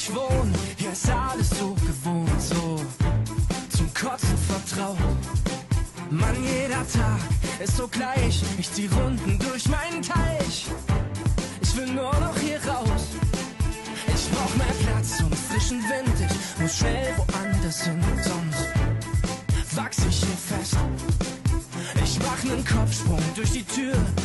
ich wohne, hier ist alles so gewohnt, so zum Kotzen vertraut. Mann, jeder Tag ist so gleich, ich zieh Runden durch meinen Teich. Ich will nur noch hier raus, ich brauch mehr Platz und frischen Wind. Ich muss schnell woanders hin, sonst wachs ich hier fest. Ich mach nen Kopfsprung durch die Tür